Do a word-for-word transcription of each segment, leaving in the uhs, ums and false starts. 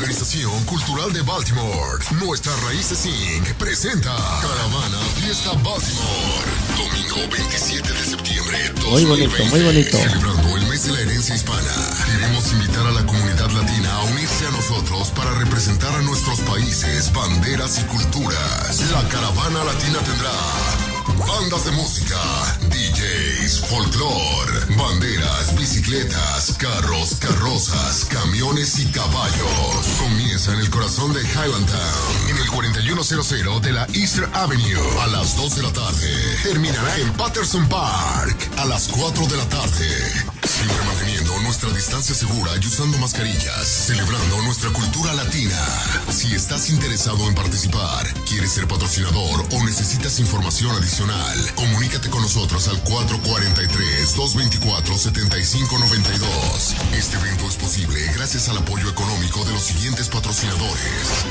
Organización Cultural de Baltimore, Nuestras Raíces incorporated presenta Caravana Fiesta Baltimore, domingo veintisiete de septiembre Muy bonito, muy bonito. Celebrando el mes de la herencia hispana, queremos invitar a la comunidad latina a unirse a nosotros para representar a nuestros países, banderas y culturas. La Caravana Latina tendrá bandas de música, D Js, folclore, banderas, bicicletas, carros, carrozas, camiones y caballos. Comienza en el corazón de Highlandtown, en el cuarenta y uno cero de la Easter Avenue, a las dos de la tarde. Terminará en Patterson Park, a las cuatro de la tarde. Siempre manteniendo nuestra distancia segura y usando mascarillas, celebrando nuestra cultura latina. Si estás interesado en participar, quieres ser patrocinador o necesitas información adicional, comunícate con nosotros al cuatro cuatro tres, dos dos cuatro, siete cinco nueve dos. Este evento es posible gracias al apoyo económico de los siguientes patrocinadores.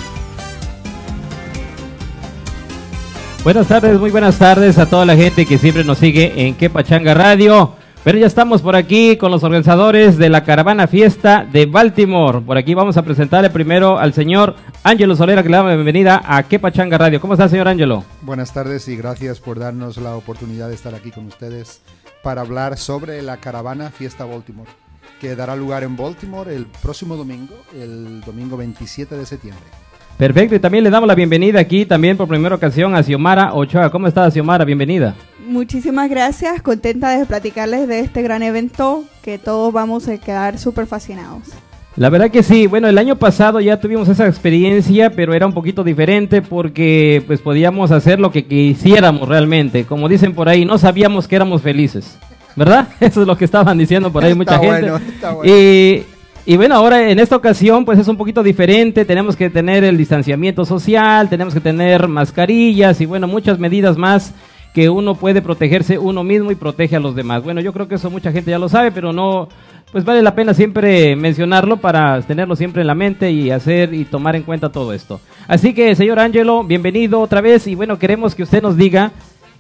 Buenas tardes, muy buenas tardes a toda la gente que siempre nos sigue en Que Pachanga Radio. Pero ya estamos por aquí con los organizadores de la Caravana Fiesta de Baltimore. Por aquí vamos a presentarle primero al señor Ángelo Solera, que le damos la bienvenida a Que Pachanga Radio. ¿Cómo está, señor Ángelo? Buenas tardes y gracias por darnos la oportunidad de estar aquí con ustedes para hablar sobre la Caravana Fiesta Baltimore, que dará lugar en Baltimore el próximo domingo, el domingo veintisiete de septiembre. Perfecto, y también le damos la bienvenida aquí también por primera ocasión a Xiomara Ochoa. ¿Cómo está, Xiomara? Bienvenida. Muchísimas gracias, contenta de platicarles de este gran evento que todos vamos a quedar súper fascinados. La verdad que sí, bueno, el año pasado ya tuvimos esa experiencia, pero era un poquito diferente porque pues podíamos hacer lo que quisiéramos realmente. Como dicen por ahí, no sabíamos que éramos felices, ¿verdad? Eso es lo que estaban diciendo por ahí mucha está gente. Bueno, está bueno. Y... Y bueno, ahora en esta ocasión pues es un poquito diferente, tenemos que tener el distanciamiento social, tenemos que tener mascarillas y bueno, muchas medidas más que uno puede protegerse uno mismo y protege a los demás. Bueno, yo creo que eso mucha gente ya lo sabe, pero no, pues vale la pena siempre mencionarlo para tenerlo siempre en la mente y hacer y tomar en cuenta todo esto. Así que, señor Ángelo, bienvenido otra vez y bueno, queremos que usted nos diga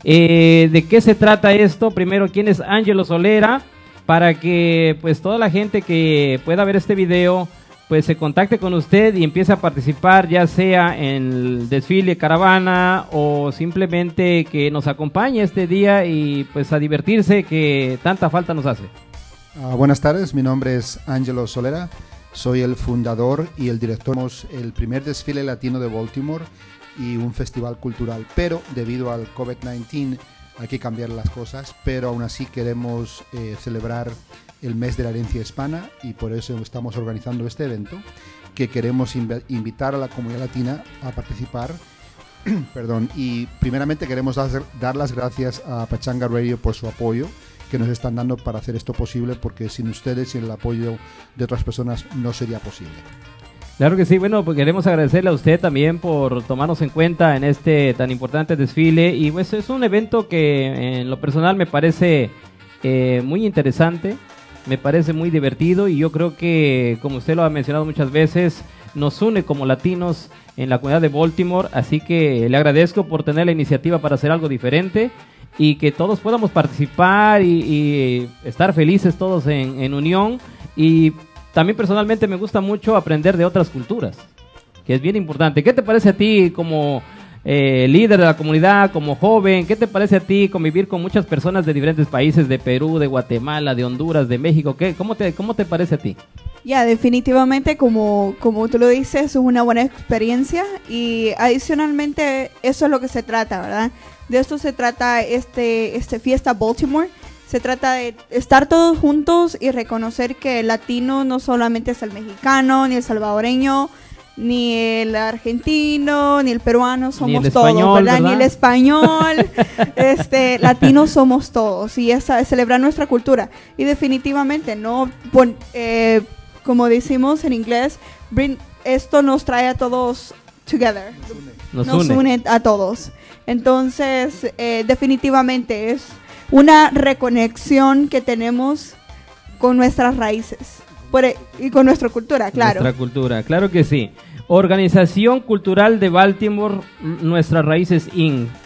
eh, de qué se trata esto. Primero, ¿quién es Ángelo Solera? Para que pues toda la gente que pueda ver este video pues se contacte con usted y empiece a participar, ya sea en el desfile caravana o simplemente que nos acompañe este día y pues a divertirse, que tanta falta nos hace. Uh, buenas tardes, mi nombre es Ángelo Solera, soy el fundador y el director del primer desfile latino de Baltimore y un festival cultural, pero debido al COVID diecinueve hay que cambiar las cosas, pero aún así queremos eh, celebrar el mes de la herencia hispana y por eso estamos organizando este evento, que queremos inv invitar a la comunidad latina a participar. Perdón, y primeramente queremos dar, dar las gracias a Pachanga Radio por su apoyo que nos están dando para hacer esto posible, porque sin ustedes y sin el apoyo de otras personas no sería posible. Claro que sí, bueno, pues queremos agradecerle a usted también por tomarnos en cuenta en este tan importante desfile y pues es un evento que en lo personal me parece eh, muy interesante, me parece muy divertido y yo creo que, como usted lo ha mencionado muchas veces, nos une como latinos en la comunidad de Baltimore, así que le agradezco por tener la iniciativa para hacer algo diferente y que todos podamos participar y, y estar felices todos en, en unión. Y también personalmente me gusta mucho aprender de otras culturas, que es bien importante. ¿Qué te parece a ti como eh, líder de la comunidad, como joven? ¿Qué te parece a ti convivir con muchas personas de diferentes países, de Perú, de Guatemala, de Honduras, de México? ¿Qué, cómo, te, ¿Cómo te parece a ti? Ya, definitivamente, como, como tú lo dices, es una buena experiencia y adicionalmente eso es lo que se trata, ¿verdad? De esto se trata este, este Fiesta Baltimore. Se trata de estar todos juntos y reconocer que el latino no solamente es el mexicano, ni el salvadoreño, ni el argentino, ni el peruano, somos todos, español, ¿verdad? ¿verdad? Ni el español, este, latinos somos todos, y es, es celebrar nuestra cultura. Y definitivamente, no, pon, eh, como decimos en inglés, bring, esto nos trae a todos together, Nos, nos une. une a todos. Entonces, eh, definitivamente es una reconexión que tenemos con nuestras raíces por, y con nuestra cultura, claro. Nuestra cultura, claro que sí. Organización Cultural de Baltimore, Nuestras Raíces incorporated.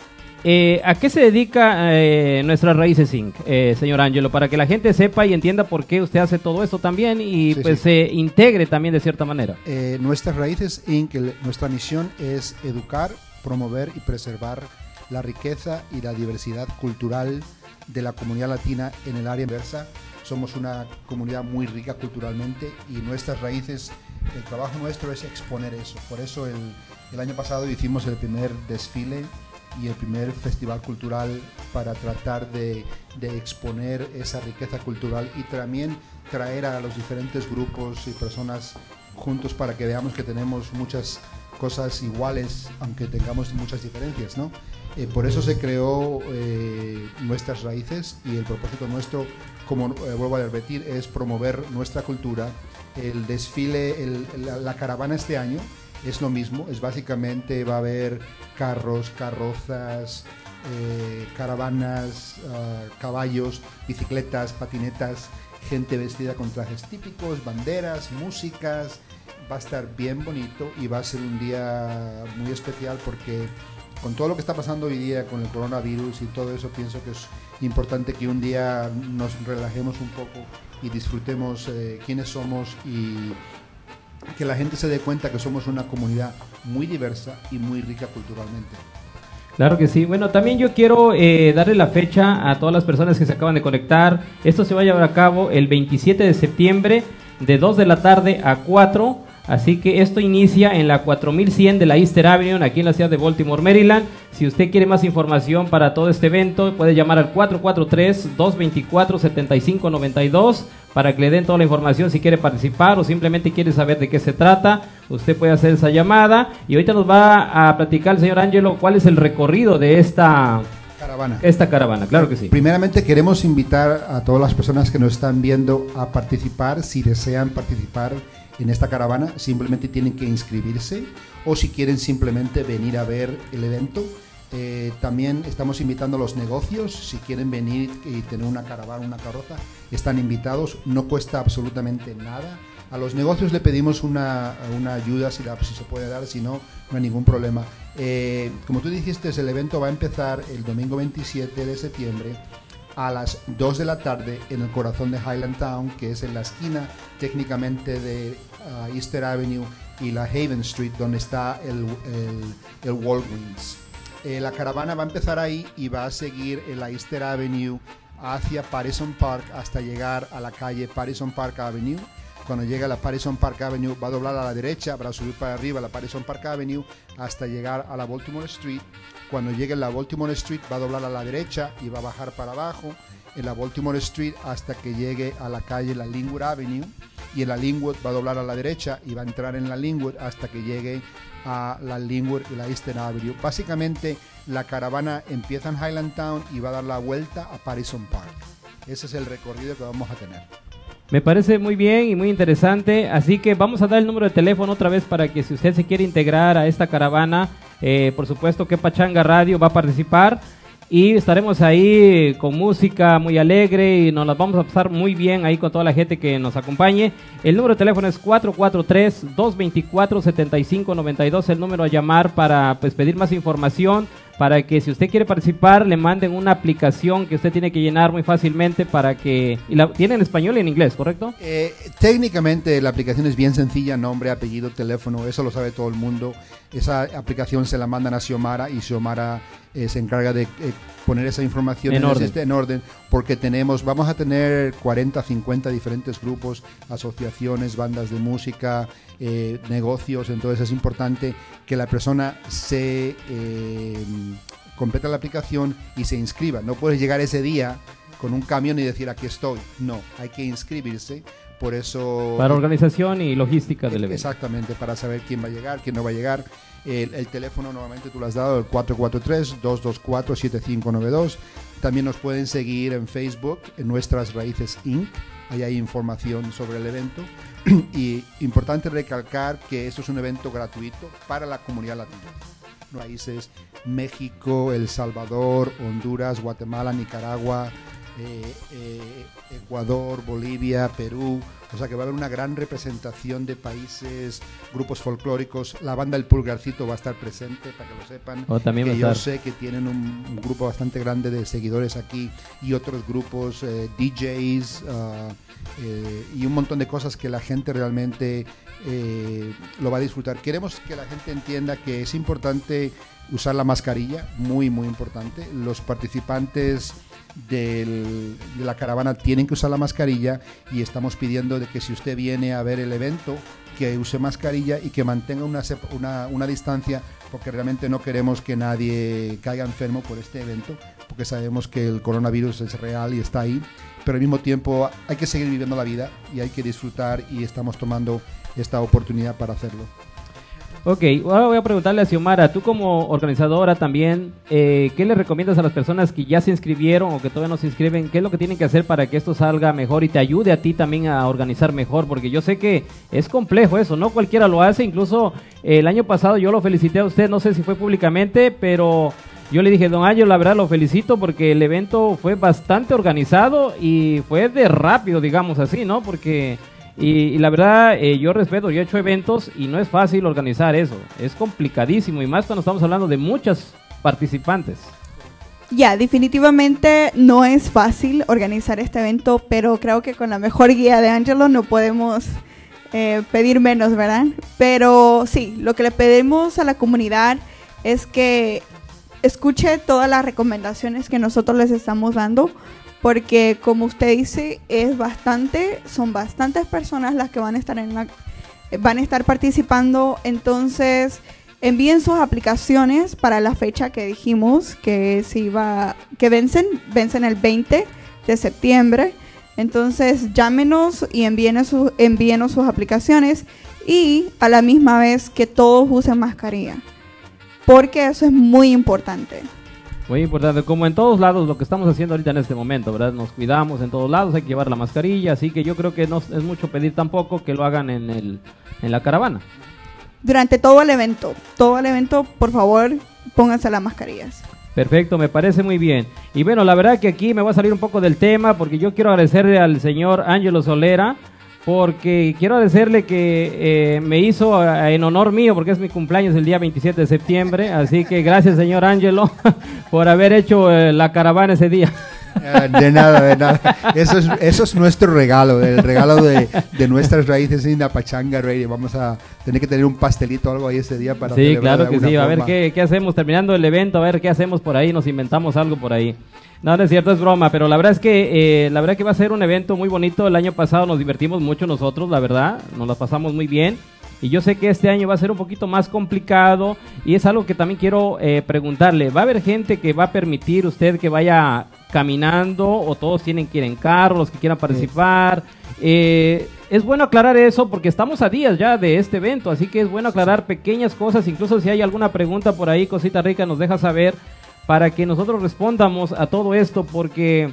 Eh, ¿A qué se dedica eh, Nuestras Raíces incorporated, eh, señor Ángelo? Para que la gente sepa y entienda por qué usted hace todo esto también y sí, pues sí. se eh, integre también de cierta manera. Eh, Nuestras Raíces incorporated, nuestra misión es educar, promover y preservar la riqueza y la diversidad cultural de la comunidad latina en el área inversa. Somos una comunidad muy rica culturalmente y Nuestras Raíces, el trabajo nuestro es exponer eso. Por eso el, el año pasado hicimos el primer desfile y el primer festival cultural para tratar de, de exponer esa riqueza cultural y también traer a los diferentes grupos y personas juntos para que veamos que tenemos muchas cosas iguales, aunque tengamos muchas diferencias, ¿no? Eh, por eso se creó eh, Nuestras Raíces y el propósito nuestro, como eh, vuelvo a repetir, es promover nuestra cultura. El desfile, el, la, la caravana este año es lo mismo, es básicamente va a haber carros, carrozas, eh, caravanas, uh, caballos, bicicletas, patinetas, gente vestida con trajes típicos, banderas, músicas. Va a estar bien bonito y va a ser un día muy especial porque con todo lo que está pasando hoy día con el coronavirus y todo eso, pienso que es importante que un día nos relajemos un poco y disfrutemos eh, quiénes somos y que la gente se dé cuenta que somos una comunidad muy diversa y muy rica culturalmente. Claro que sí. Bueno, también yo quiero eh, darle la fecha a todas las personas que se acaban de conectar. Esto se va a llevar a cabo el veintisiete de septiembre de dos de la tarde a cuatro. Así que esto inicia en la cuatro mil cien de la Easter Avenue, aquí en la ciudad de Baltimore, Maryland. Si usted quiere más información para todo este evento, puede llamar al cuatro cuatro tres, dos dos cuatro, siete cinco nueve dos para que le den toda la información si quiere participar o simplemente quiere saber de qué se trata. Usted puede hacer esa llamada y ahorita nos va a platicar el señor Ángelo cuál es el recorrido de esta caravana. Esta caravana, claro que sí. Primeramente queremos invitar a todas las personas que nos están viendo a participar, si desean participar en esta caravana, simplemente tienen que inscribirse o si quieren simplemente venir a ver el evento. Eh, también estamos invitando a los negocios, si quieren venir y tener una caravana, una carroza, están invitados, no cuesta absolutamente nada. A los negocios le pedimos una, una ayuda si, la, si se puede dar, si no, no hay ningún problema. Eh, como tú dijiste, el evento va a empezar el domingo veintisiete de septiembre a las dos de la tarde en el corazón de Highland Town, que es en la esquina técnicamente de uh, Easter Avenue y la Haven Street, donde está el, el, el Walgreens. Eh, la caravana va a empezar ahí y va a seguir en la Easter Avenue hacia Patterson Park hasta llegar a la calle Patterson Park Avenue. Cuando llega a la Patterson Park Avenue va a doblar a la derecha para subir para arriba a la Patterson Park Avenue hasta llegar a la Baltimore Street. Cuando llegue a la Baltimore Street va a doblar a la derecha y va a bajar para abajo en la Baltimore Street hasta que llegue a la calle la Linwood Avenue, y en la Linwood va a doblar a la derecha y va a entrar en la Linwood hasta que llegue a la Linwood y la Eastern Avenue. Básicamente la caravana empieza en Highland Town y va a dar la vuelta a Patterson Park. Ese es el recorrido que vamos a tener. Me parece muy bien y muy interesante, así que vamos a dar el número de teléfono otra vez para que si usted se quiere integrar a esta caravana, eh, por supuesto que Pachanga Radio va a participar y estaremos ahí con música muy alegre y nos las vamos a pasar muy bien ahí con toda la gente que nos acompañe. El número de teléfono es cuatro cuatro tres, dos dos cuatro, siete cinco nueve dos, el número a llamar para pues pedir más información, para que si usted quiere participar le manden una aplicación que usted tiene que llenar muy fácilmente para que... Y la tiene en español y en inglés, ¿correcto? Eh, técnicamente la aplicación es bien sencilla, nombre, apellido, teléfono, eso lo sabe todo el mundo. Esa aplicación se la mandan a Xiomara y Xiomara eh, se encarga de eh, poner esa información en, en, orden. Este, en orden, porque tenemos, vamos a tener cuarenta, cincuenta diferentes grupos, asociaciones, bandas de música, eh, negocios, entonces es importante que la persona se eh, complete la aplicación y se inscriba. No puedes llegar ese día con un camión y decir aquí estoy, no, hay que inscribirse. Por eso... Para organización y logística del evento. Exactamente, para saber quién va a llegar, quién no va a llegar. El, el teléfono nuevamente tú lo has dado, el cuatro cuatro tres, dos dos cuatro, siete cinco nueve dos. También nos pueden seguir en Facebook, en Nuestras Raíces incorporated. Ahí hay información sobre el evento. Y importante recalcar que esto es un evento gratuito para la comunidad latina. Países México, El Salvador, Honduras, Guatemala, Nicaragua, eh, eh, Ecuador, Bolivia, Perú, o sea que va a haber una gran representación de países, grupos folclóricos. La banda El Pulgarcito va a estar presente, para que lo sepan, oh, también que va a yo estar. sé que tienen un, un grupo bastante grande de seguidores aquí y otros grupos, eh, D Js uh, eh, y un montón de cosas que la gente realmente eh, lo va a disfrutar. Queremos que la gente entienda que es importante usar la mascarilla, muy muy importante. Los participantes del, de la caravana tienen que usar la mascarilla y estamos pidiendo de que si usted viene a ver el evento, que use mascarilla y que mantenga una, una, una distancia, porque realmente no queremos que nadie caiga enfermo por este evento, porque sabemos que el coronavirus es real y está ahí, pero al mismo tiempo hay que seguir viviendo la vida y hay que disfrutar, y estamos tomando esta oportunidad para hacerlo. Ok, ahora voy a preguntarle a Xiomara, tú como organizadora también, eh, ¿qué le recomiendas a las personas que ya se inscribieron o que todavía no se inscriben? ¿Qué es lo que tienen que hacer para que esto salga mejor y te ayude a ti también a organizar mejor? Porque yo sé que es complejo eso, no cualquiera lo hace. Incluso eh, el año pasado yo lo felicité a usted, no sé si fue públicamente, pero yo le dije, don Ángel, la verdad lo felicito porque el evento fue bastante organizado y fue de rápido, digamos así, ¿no? Porque... Y, y la verdad, eh, yo respeto, yo he hecho eventos y no es fácil organizar eso, es complicadísimo, y más cuando estamos hablando de muchos participantes. Ya, definitivamente no es fácil organizar este evento, pero creo que con la mejor guía de Angelo no podemos eh, pedir menos, ¿verdad? Pero sí, lo que le pedimos a la comunidad es que escuche todas las recomendaciones que nosotros les estamos dando, porque como usted dice, es bastante, son bastantes personas las que van a estar en la, van a estar participando. Entonces envíen sus aplicaciones para la fecha que dijimos que se iba, que vencen, vencen el veinte de septiembre. Entonces llámenos y envíenos, su, envíenos sus aplicaciones, y a la misma vez que todos usen mascarilla, porque eso es muy importante. Muy importante, como en todos lados, lo que estamos haciendo ahorita en este momento, ¿verdad? Nos cuidamos en todos lados, hay que llevar la mascarilla, así que yo creo que no es mucho pedir tampoco que lo hagan en, el, en la caravana. Durante todo el evento, todo el evento, por favor, pónganse las mascarillas. Perfecto, me parece muy bien. Y bueno, la verdad que aquí me voy a salir un poco del tema, porque yo quiero agradecerle al señor Ángelo Solera, porque quiero agradecerle que eh, me hizo eh, en honor mío, porque es mi cumpleaños el día veintisiete de septiembre, así que gracias, señor Ángelo, por haber hecho eh, la caravana ese día. De nada, de nada. Eso es, eso es nuestro regalo, el regalo de, de nuestras raíces en la Pachanga Radio. Vamos a tener que tener un pastelito o algo ahí ese día para sí, celebrar. claro que sí. forma. A ver qué, qué hacemos terminando el evento, a ver qué hacemos por ahí, nos inventamos algo por ahí. No, no es cierto, es broma, pero la verdad es que eh, la verdad que va a ser un evento muy bonito. El año pasado nos divertimos mucho nosotros, la verdad, nos la pasamos muy bien. Y yo sé que este año va a ser un poquito más complicado, y es algo que también quiero eh, preguntarle. ¿Va a haber gente que va a permitir usted que vaya caminando, o todos tienen que ir en carro, los que quieran participar? Eh, es bueno aclarar eso porque estamos a días ya de este evento, así que es bueno aclarar pequeñas cosas. Incluso si hay alguna pregunta por ahí, Cosita Rica, nos deja saber para que nosotros respondamos a todo esto, porque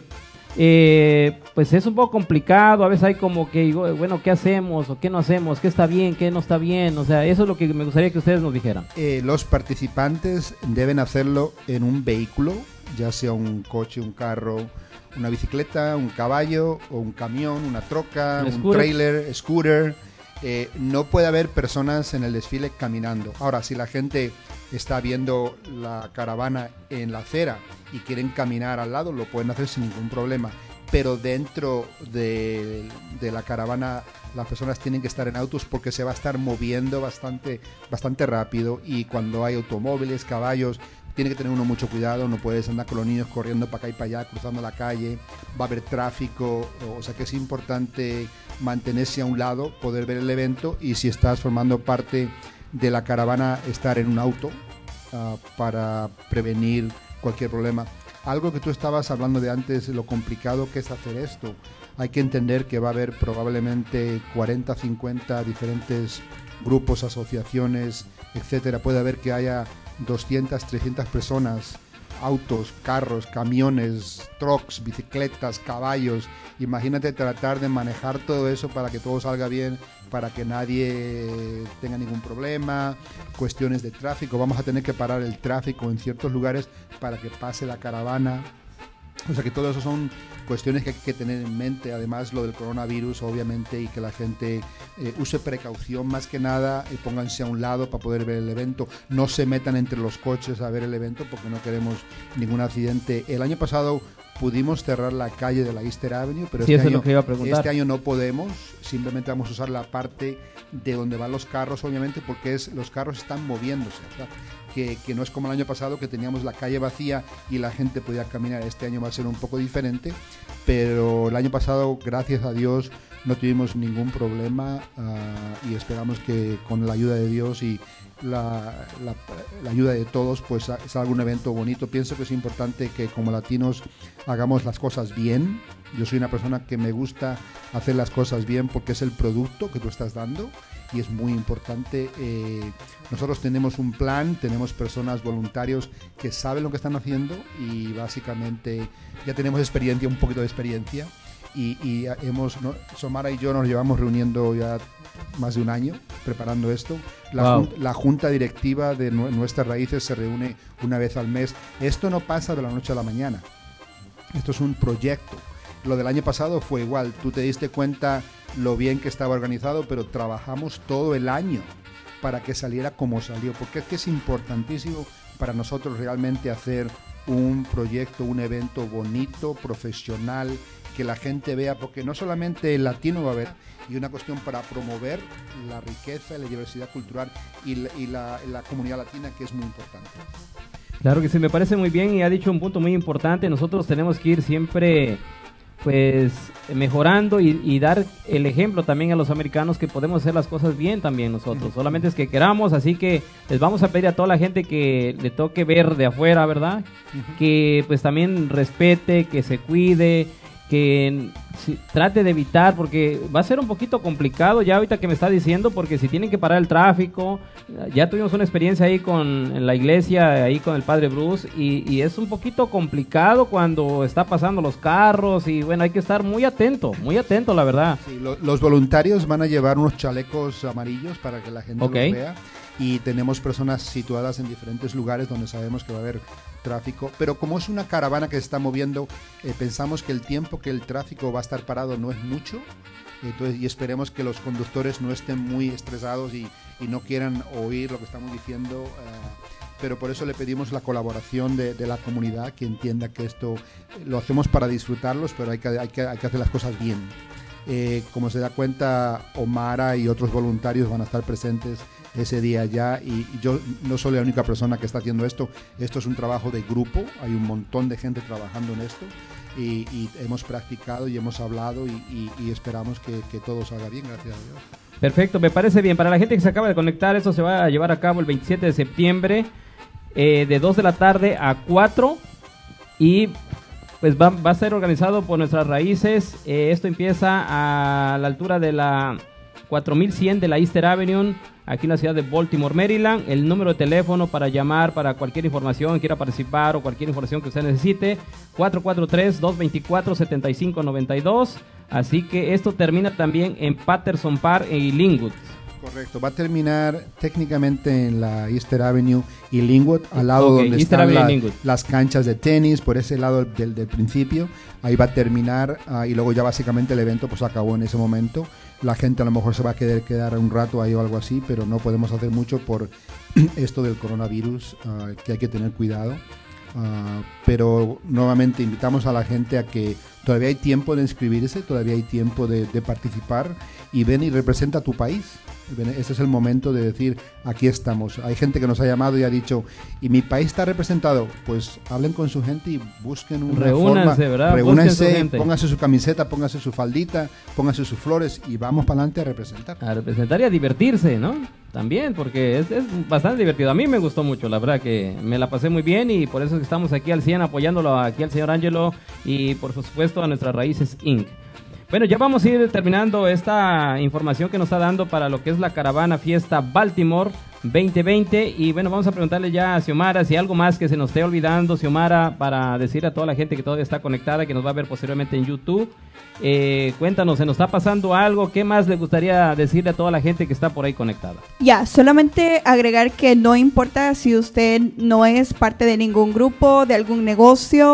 eh, pues es un poco complicado. A veces hay como que, bueno, ¿qué hacemos o qué no hacemos? ¿Qué está bien, qué no está bien? O sea, eso es lo que me gustaría que ustedes nos dijeran. Eh, los participantes deben hacerlo en un vehículo, ya sea un coche, un carro, una bicicleta, un caballo o un camión, una troca, un, un scooter. trailer, scooter. Eh, no puede haber personas en el desfile caminando. Ahora, si la gente está viendo la caravana en la acera y quieren caminar al lado, lo pueden hacer sin ningún problema. Pero dentro de, de la caravana las personas tienen que estar en autos, porque se va a estar moviendo bastante, bastante rápido, y cuando hay automóviles, caballos, tiene que tener uno mucho cuidado. No puedes andar con los niños corriendo para acá y para allá, cruzando la calle, va a haber tráfico, o sea que es importante mantenerse a un lado, poder ver el evento, y si estás formando parte de la caravana, estar en un auto uh, para prevenir cualquier problema. Algo que tú estabas hablando de antes, lo complicado que es hacer esto. Hay que entender que va a haber probablemente cuarenta, cincuenta diferentes grupos, asociaciones, etcétera. Puede haber que haya doscientas, trescientas personas, autos, carros, camiones, trucks, bicicletas, caballos. Imagínate tratar de manejar todo eso para que todo salga bien, para que nadie tenga ningún problema. Cuestiones de tráfico, vamos a tener que parar el tráfico en ciertos lugares para que pase la caravana. O sea que todo eso son cuestiones que hay que tener en mente, además lo del coronavirus obviamente, y que la gente eh, use precaución más que nada, eh, pónganse a un lado para poder ver el evento, no se metan entre los coches a ver el evento porque no queremos ningún accidente. El año pasado pudimos cerrar la calle de la Easter Avenue, pero sí, este, eso año, es lo que iba a preguntar. este año no podemos, simplemente vamos a usar la parte de donde van los carros, obviamente, porque es, los carros están moviéndose, ¿verdad? Que, que no es como el año pasado que teníamos la calle vacía y la gente podía caminar. Este año va a ser un poco diferente, pero el año pasado, gracias a Dios, no tuvimos ningún problema uh, y esperamos que con la ayuda de Dios y la, la, la ayuda de todos, pues salga un evento bonito. Pienso que es importante que como latinos hagamos las cosas bien. Yo soy una persona que me gusta hacer las cosas bien porque es el producto que tú estás dando y es muy importante. Eh, nosotros tenemos un plan, tenemos personas, voluntarios que saben lo que están haciendo y básicamente ya tenemos experiencia, un poquito de experiencia y, y hemos, ¿no? Somara y yo nos llevamos reuniendo ya más de un año preparando esto. La, wow. jun la junta directiva de nu nuestras raíces se reúne una vez al mes. Esto no pasa de la noche a la mañana, esto es un proyecto. Lo del año pasado fue igual, tú te diste cuenta lo bien que estaba organizado, pero trabajamos todo el año para que saliera como salió, porque es que es importantísimo para nosotros realmente hacer un proyecto, un evento bonito, profesional, que la gente vea, porque no solamente el latino va a ver, y una cuestión para promover la riqueza y la diversidad cultural y la, y la, la comunidad latina, que es muy importante. Claro que sí, me parece muy bien y ha dicho un punto muy importante. Nosotros tenemos que ir siempre pues mejorando y, y dar el ejemplo también a los americanos que podemos hacer las cosas bien también nosotros, uh-huh. solamente es que queramos, así que les vamos a pedir a toda la gente que le toque ver de afuera, ¿verdad? Uh-huh. Que pues también respete, que se cuide, que si, trate de evitar, porque va a ser un poquito complicado ya ahorita que me está diciendo, porque si tienen que parar el tráfico, ya tuvimos una experiencia ahí con en la iglesia, ahí con el padre Bruce, y, y es un poquito complicado cuando está pasando los carros, y bueno, hay que estar muy atento, muy atento la verdad. Sí, lo, los voluntarios van a llevar unos chalecos amarillos para que la gente okay. los vea, y tenemos personas situadas en diferentes lugares donde sabemos que va a haber tráfico, pero como es una caravana que se está moviendo, eh, pensamos que el tiempo que el tráfico va a estar parado no es mucho, entonces, y esperemos que los conductores no estén muy estresados y, y no quieran oír lo que estamos diciendo, uh, pero por eso le pedimos la colaboración de, de la comunidad, que entienda que esto eh, lo hacemos para disfrutarlos, pero hay que, hay que, hay que hacer las cosas bien. Eh, como se da cuenta, Omara y otros voluntarios van a estar presentes ese día ya, y, y yo no soy la única persona que está haciendo esto, esto es un trabajo de grupo, hay un montón de gente trabajando en esto, y, y hemos practicado y hemos hablado y, y, y esperamos que, que todo salga bien, gracias a Dios. Perfecto, me parece bien. Para la gente que se acaba de conectar, esto se va a llevar a cabo el veintisiete de septiembre, eh, de dos de la tarde a cuatro, y pues va, va a ser organizado por nuestras raíces. Eh, esto empieza a la altura de la cuatro mil cien de la Easter Avenue, aquí en la ciudad de Baltimore, Maryland. El número de teléfono para llamar para cualquier información, quiera participar o cualquier información que usted necesite, cuatro cuatro tres, dos dos cuatro, siete cinco nueve dos. Así que esto termina también en Patterson Park y Linwood. Correcto, va a terminar técnicamente en la Easter Avenue y Linwood, al lado okay, donde Easter están la, Linwood. las canchas de tenis, por ese lado del, del principio, ahí va a terminar, uh, y luego ya básicamente el evento pues acabó en ese momento. La gente a lo mejor se va a querer quedar un rato ahí o algo así, pero no podemos hacer mucho por esto del coronavirus, uh, que hay que tener cuidado. Uh, pero nuevamente invitamos a la gente a que todavía hay tiempo de inscribirse, todavía hay tiempo de, de participar, y ven y representa a tu país. Este es el momento de decir, aquí estamos. Hay gente que nos ha llamado y ha dicho, ¿y mi país está representado? Pues hablen con su gente y busquen una reúnanse, forma. ¿verdad? Reúnanse, pónganse su camiseta, pónganse su faldita, pónganse sus flores y vamos para adelante a representar. A representar y a divertirse, ¿no? También, porque es, es bastante divertido. A mí me gustó mucho, la verdad que me la pasé muy bien, y por eso estamos aquí al cien apoyándolo aquí al señor Angelo y por supuesto a Nuestras Raíces incorporated. Bueno, ya vamos a ir terminando esta información que nos está dando para lo que es la Caravana Fiesta Baltimore veinte veinte, y bueno, vamos a preguntarle ya a Xiomara si algo más que se nos esté olvidando, Xiomara, para decir a toda la gente que todavía está conectada, que nos va a ver posteriormente en YouTube. Eh, cuéntanos, ¿se nos está pasando algo? ¿Qué más le gustaría decirle a toda la gente que está por ahí conectada? Ya, solamente agregar que no importa si usted no es parte de ningún grupo, de algún negocio,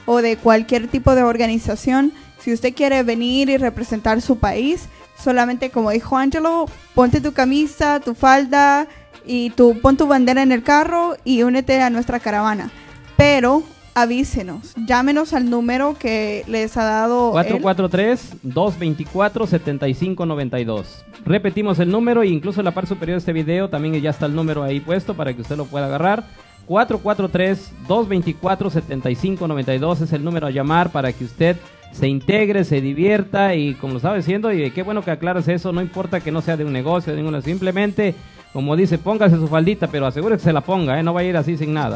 o de cualquier tipo de organización. Si usted quiere venir y representar su país, solamente como dijo Angelo, ponte tu camisa, tu falda y tu, pon tu bandera en el carro y únete a nuestra caravana. Pero avísenos, llámenos al número que les ha dado cuatro cuatro tres, dos dos cuatro, siete cinco nueve dos. Repetimos el número e incluso en la parte superior de este video también ya está el número ahí puesto para que usted lo pueda agarrar. cuatro cuatro tres, dos dos cuatro, siete cinco nueve dos es el número a llamar para que usted se integre, se divierta y como lo estaba diciendo, y qué bueno que aclares eso, no importa que no sea de un negocio, de ninguna, simplemente, como dice, póngase su faldita, pero asegúrese que se la ponga, ¿eh? No va a ir así sin nada.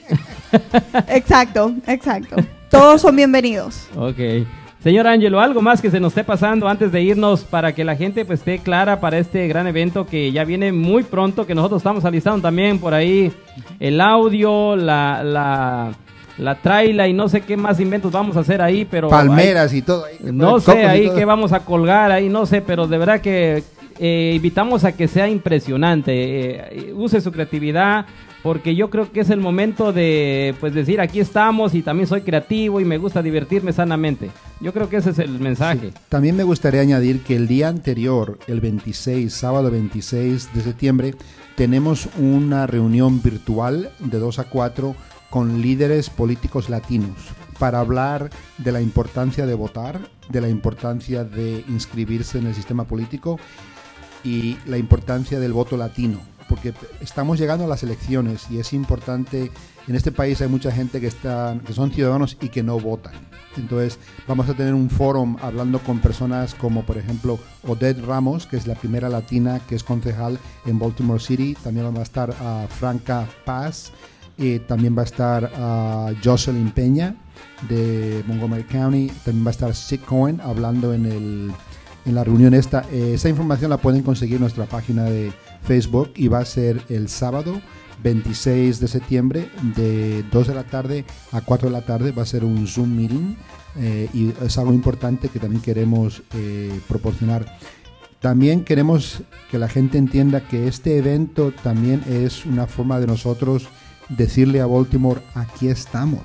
Exacto, exacto. Todos son bienvenidos. Ok. Señor Angelo, ¿algo más que se nos esté pasando antes de irnos para que la gente pues esté clara para este gran evento que ya viene muy pronto, que nosotros estamos alistando también por ahí el audio, la... la la traila y no sé qué más inventos vamos a hacer ahí, pero... Palmeras hay, y todo ahí. No sé ahí qué vamos a colgar ahí, no sé, pero de verdad que eh, invitamos a que sea impresionante, eh, use su creatividad, porque yo creo que es el momento de pues decir aquí estamos y también soy creativo y me gusta divertirme sanamente. Yo creo que ese es el mensaje. Sí. También me gustaría añadir que el día anterior, el veintiséis, sábado veintiséis de septiembre, tenemos una reunión virtual de dos a cuatro con líderes políticos latinos para hablar de la importancia de votar, de la importancia de inscribirse en el sistema político y la importancia del voto latino, porque estamos llegando a las elecciones y es importante. En este país hay mucha gente que, está, que son ciudadanos y que no votan. Entonces vamos a tener un foro hablando con personas como por ejemplo Odette Ramos, que es la primera latina que es concejal en Baltimore City. También va a estar uh, Franca Paz. Eh, también va a estar uh, Jocelyn Peña de Montgomery County. También va a estar Sid Cohen hablando en, el, en la reunión esta. Eh, esa información la pueden conseguir en nuestra página de Facebook y va a ser el sábado veintiséis de septiembre de dos de la tarde a cuatro de la tarde. Va a ser un Zoom meeting eh, y es algo importante que también queremos eh, proporcionar. También queremos que la gente entienda que este evento también es una forma de nosotros decirle a Baltimore, aquí estamos.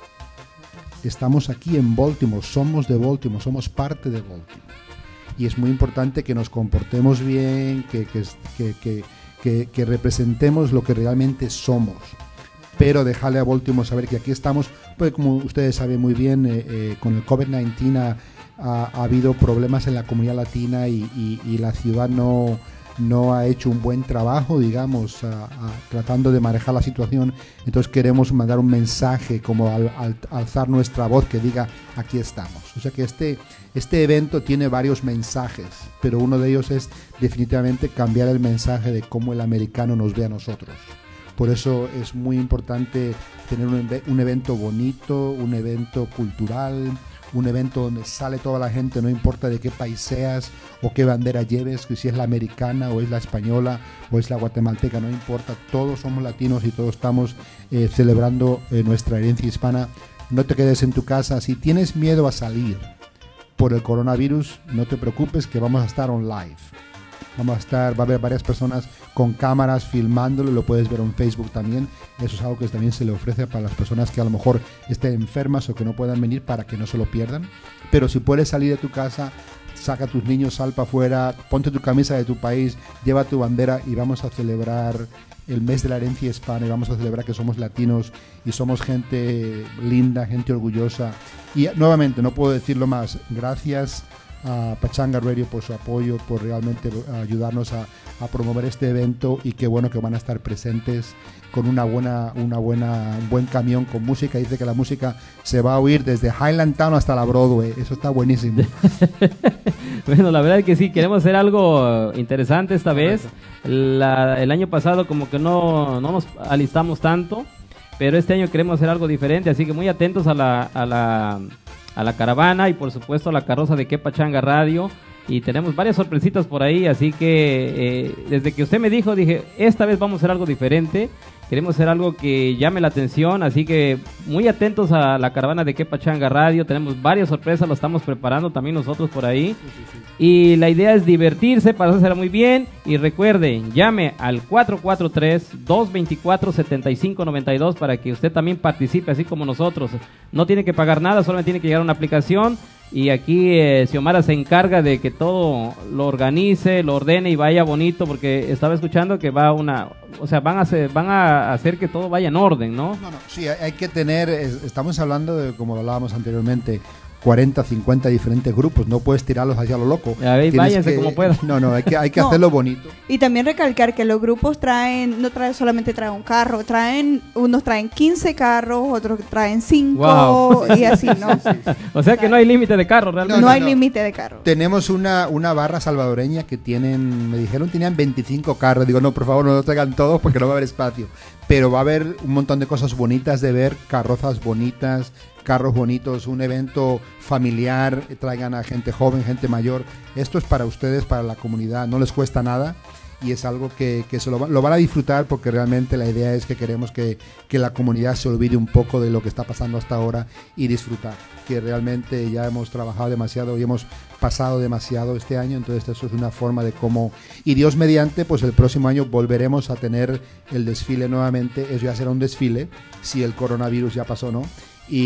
Estamos aquí en Baltimore, somos de Baltimore, somos parte de Baltimore. Y es muy importante que nos comportemos bien, que, que, que, que, que, que representemos lo que realmente somos. Pero dejarle a Baltimore saber que aquí estamos, pues como ustedes saben muy bien, eh, eh, con el COVID diecinueve ha, ha, ha habido problemas en la comunidad latina y, y, y la ciudad no... no ha hecho un buen trabajo, digamos, a, a, tratando de manejar la situación. Entonces queremos mandar un mensaje como al, al alzar nuestra voz que diga aquí estamos. O sea que este, este evento tiene varios mensajes, pero uno de ellos es definitivamente cambiar el mensaje de cómo el americano nos ve a nosotros. Por eso es muy importante tener un, un evento bonito, un evento cultural, un evento donde sale toda la gente, no importa de qué país seas o qué bandera lleves, que si es la americana o es la española o es la guatemalteca, no importa, todos somos latinos y todos estamos eh, celebrando eh, nuestra herencia hispana. No te quedes en tu casa, si tienes miedo a salir por el coronavirus, no te preocupes que vamos a estar on live. Vamos a estar, va a haber varias personas con cámaras filmándolo, lo puedes ver en Facebook también. Eso es algo que también se le ofrece para las personas que a lo mejor estén enfermas o que no puedan venir para que no se lo pierdan. Pero si puedes salir de tu casa, saca a tus niños, sal para afuera, ponte tu camisa de tu país, lleva tu bandera y vamos a celebrar el mes de la herencia hispana y vamos a celebrar que somos latinos y somos gente linda, gente orgullosa. Y nuevamente, no puedo decirlo más, gracias a Pachanga Radio por su apoyo, por realmente ayudarnos a, a promover este evento y qué bueno que van a estar presentes con una buena, una buena, un buen camión con música. Dice que la música se va a oír desde Highland Town hasta la Broadway, eso está buenísimo. Bueno, la verdad es que sí, queremos hacer algo interesante esta vez. La, el año pasado como que no, no nos alistamos tanto, pero este año queremos hacer algo diferente, así que muy atentos a la... A la a la caravana y por supuesto a la carroza de Que Pachanga Radio. y tenemos varias sorpresitas por ahí, así que eh, desde que usted me dijo, dije, esta vez vamos a hacer algo diferente, queremos hacer algo que llame la atención, así que muy atentos a la caravana de Que Pachanga Radio, tenemos varias sorpresas, lo estamos preparando también nosotros por ahí, sí, sí, sí. Y la idea es divertirse, pasarla muy bien, y recuerden, llame al cuatro cuatro tres, dos dos cuatro, siete cinco nueve dos para que usted también participe así como nosotros, no tiene que pagar nada, solamente tiene que llegar a una aplicación. Y aquí eh, Xiomara se encarga de que todo lo organice, lo ordene y vaya bonito, porque estaba escuchando que va una, o sea, van a hacer, van a hacer que todo vaya en orden, ¿no? No, no, sí, hay que tener, estamos hablando de, como hablábamos anteriormente, cuarenta, cincuenta diferentes grupos, no puedes tirarlos hacia lo loco. A ver, váyanse que, como puedan. No, no, hay que, hay que no. hacerlo bonito. Y también recalcar que los grupos traen, no traen solamente traen un carro, traen, unos traen quince carros, otros traen cinco, wow. Y así, ¿no? Sí, sí. O sea que no hay límite de carros realmente. No, no, no hay no. límite de carros. Tenemos una, una barra salvadoreña que tienen, me dijeron tenían veinticinco carros, digo, no, por favor, no los traigan todos porque no va a haber espacio. Pero va a haber un montón de cosas bonitas de ver, carrozas bonitas, carros bonitos, un evento familiar, traigan a gente joven, gente mayor. Esto es para ustedes, para la comunidad, no les cuesta nada y es algo que, que se lo, lo van a disfrutar porque realmente la idea es que queremos que, que la comunidad se olvide un poco de lo que está pasando hasta ahora y disfrutar, que realmente ya hemos trabajado demasiado y hemos pasado demasiado este año, entonces eso es una forma de cómo, y Dios mediante, pues el próximo año volveremos a tener el desfile nuevamente, eso ya será un desfile, si el coronavirus ya pasó, ¿no?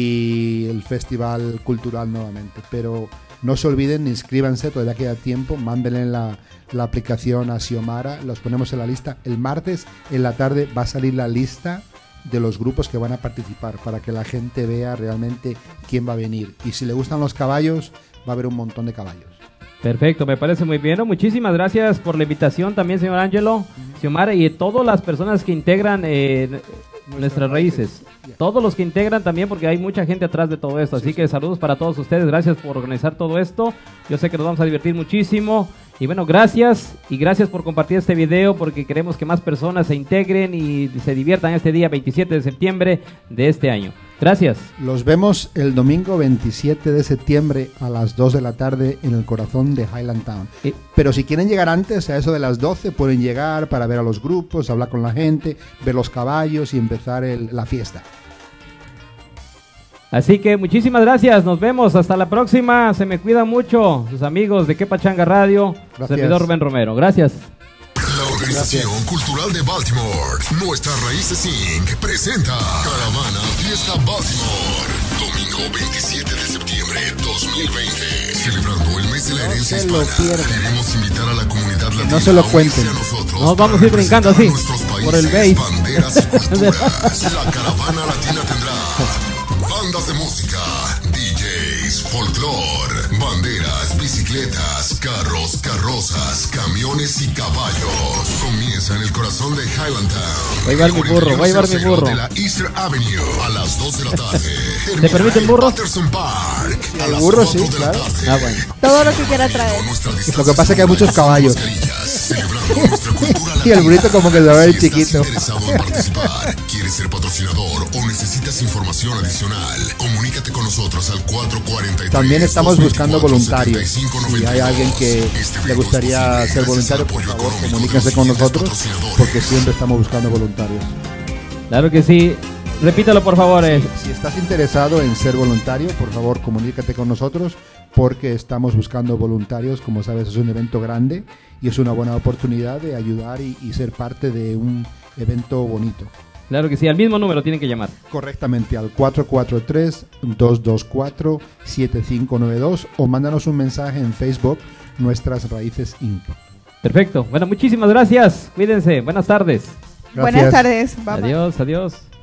Y el festival cultural nuevamente, pero no se olviden, inscríbanse, todavía queda tiempo, mándenle la, la aplicación a Xiomara, los ponemos en la lista, el martes en la tarde va a salir la lista de los grupos que van a participar para que la gente vea realmente quién va a venir, y si le gustan los caballos, va a haber un montón de caballos. Perfecto, me parece muy bien. Muchísimas gracias por la invitación también, señor Ángelo, uh-huh. Xiomara, y todas las personas que integran eh, nuestras, nuestras raíces. Yeah. Todos los que integran también, porque hay mucha gente atrás de todo esto. Así sí, que sí. Saludos para todos ustedes. Gracias por organizar todo esto. Yo sé que nos vamos a divertir muchísimo. Y bueno, gracias. Y gracias por compartir este video, porque queremos que más personas se integren y se diviertan este día veintisiete de septiembre de este año. Gracias. Los vemos el domingo veintisiete de septiembre a las dos de la tarde en el corazón de Highland Town. ¿Y? Pero si quieren llegar antes, a eso de las doce, pueden llegar para ver a los grupos, hablar con la gente, ver los caballos y empezar el, la fiesta. Así que muchísimas gracias, nos vemos, hasta la próxima, se me cuidan mucho, sus amigos de Que Pachanga Radio, servidor Rubén Romero, gracias. La Organización Gracias. Cultural de Baltimore, Nuestras Raíces Incorporated presenta Caravana Fiesta Baltimore, domingo veintisiete de septiembre dos mil veinte. Celebrando el mes de la herencia no hispana, queremos invitar a la comunidad latina no se lo cuenten. a nosotros. Nos vamos a ir brincando así, por el base. Banderas y culturas. La Caravana Latina tendrá bandas de música, D Js, folclore, banderas, bicicletas, carros, carrozas, camiones y caballos. Comienza en el corazón de Highland Town. Voy a llevar mi burro, voy a llevar mi burro. De la Easter Avenue a las dos de la tarde. ¿Te permiten burros? Patterson Park a el las burro sí, claro. Ah, bueno. Todo lo que quiera traer. Lo que pasa es que hay muchos caballos. Y el burrito como que lo ve el chiquito. ¿Quieres ser patrocinador o necesitas información adicional? Comunícate con nosotros al cuatro cuatro tres. También estamos buscando voluntarios. Si hay alguien que le gustaría ser voluntario, por favor, comuníquense con nosotros, porque siempre estamos buscando voluntarios. Claro que sí. Repítalo, por favor. Eh. Si, si estás interesado en ser voluntario, por favor, comunícate con nosotros, porque estamos buscando voluntarios. Como sabes, es un evento grande y es una buena oportunidad de ayudar y, y ser parte de un evento bonito. Claro que sí, al mismo número tienen que llamar. Correctamente, al cuatro cuatro tres, dos dos cuatro, siete cinco nueve dos o mándanos un mensaje en Facebook, Nuestras Raíces Incorporated. Perfecto, bueno, muchísimas gracias, cuídense, buenas tardes. Gracias. Buenas tardes, bye Adiós, adiós.